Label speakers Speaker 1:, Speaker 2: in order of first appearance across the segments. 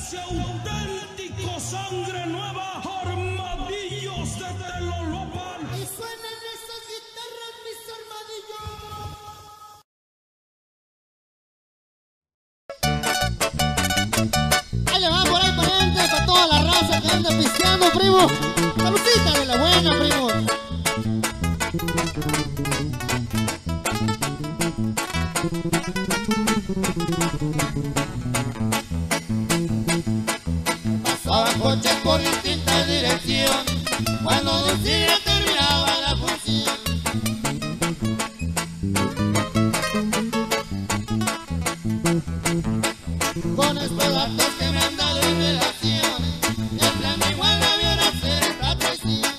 Speaker 1: ese auténtico Sangre Nueva, Armadillos de Telolopan.
Speaker 2: Y suenan esas guitarras, mis armadillos. Ahí le va por ahí para adelante, para toda la raza que anda pisteando, primo. Saludcita de la buena, primo. Pasaban coches por distintas direcciones cuando de un siglo terminaba la función. Con estos datos que me han dado en relaciones, el plan igual debió hacer esta traición.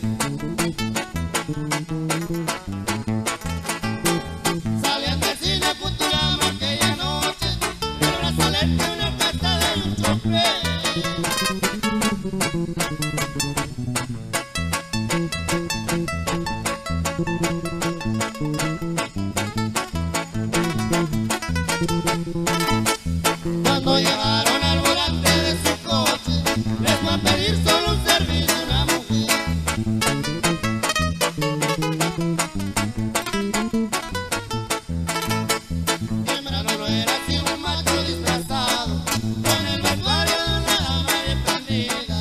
Speaker 2: Salían del cine Futurama aquella noche, el brazalete, una carta y un chofer. Cuando llegaron al volante de su coche, les fue a pedir solo un servicio a una mujer. Hembra no lo era sino un macho disfrazado, con el vestuario de una dama bien prendida.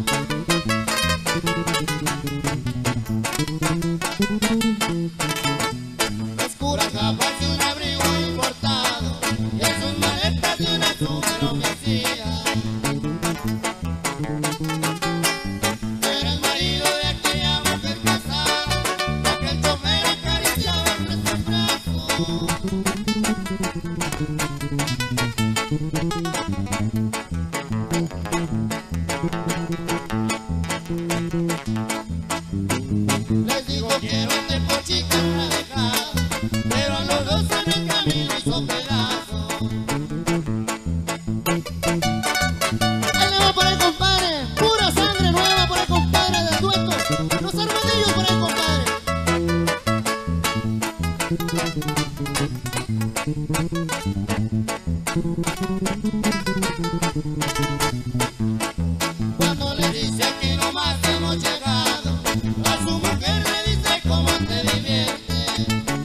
Speaker 2: Oscuras gafas y un abrigo importado, y en sus maletas de una super homicida. Era el marido de aquella mujer casada, la que el chofer acariciaba entre sus brazos. Les digo quiero un tiempo chica una dejada, pero a los dos en el camino hizo pedazos. Ahí le va por ahí, compadre, pura sangre nueva por ahí, compadre, del dueto. Los armadillos por ahí, compadre. Cuando le dice aquí nomás hemos llegado, a su mujer le dice cómo te diviertes.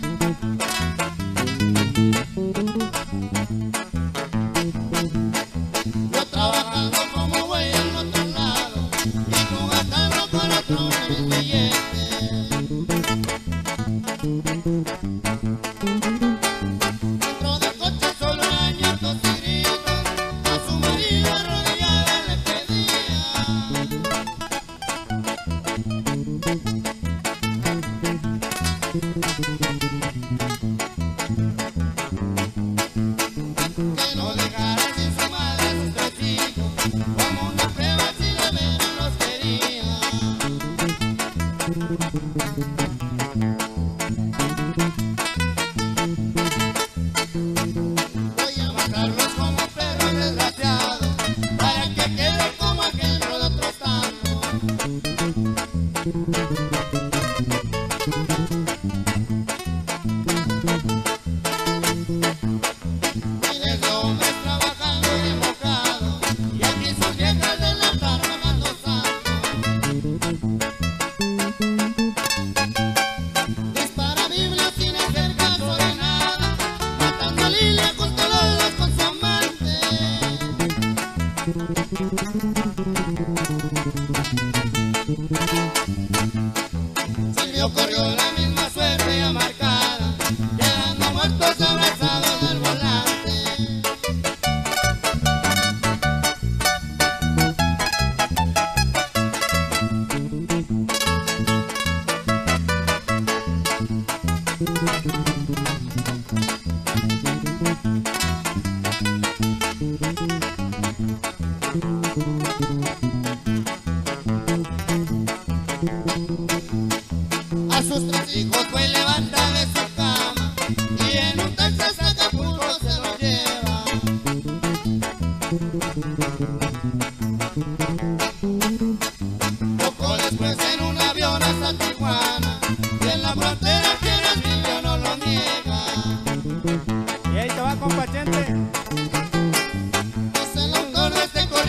Speaker 2: Yo trabajando como güey en otro lado, y tú gastando con otro mis billetes. Dentro del coche solo añortos y gritos, a su marido arrodillada le pedía. Que no dejara sin su madre a sus tres hijos, como una prueba si de veras los quería. Voy a matarlos como perros desgraciados, para que quede como aquel de otros tantos. Miles de hombres trabajando y enfocados, y aquí sus viejas de la estar pagando santos. Dispara Biblia sin hacer caso de nada, matando a Lilia con todos con su amante. Silvio corrió la misma suerte ya marcada, quedando muertos abrazados del volante. A sus tres hijos fue levanta de su cama, y en un Texas a Acapulco se lo lleva. Poco después en un avión hasta Tijuana, y en la frontera quien es niño no lo niega.
Speaker 3: Y ahí te va, compa Chente.
Speaker 2: Es el autor de este corrido.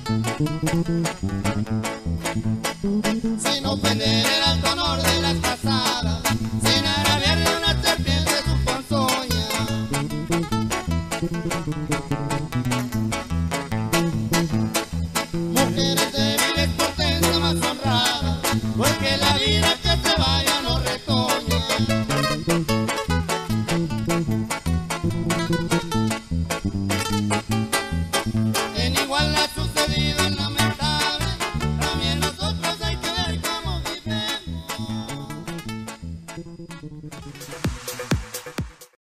Speaker 2: Sin ofender el alto honor de las casadas.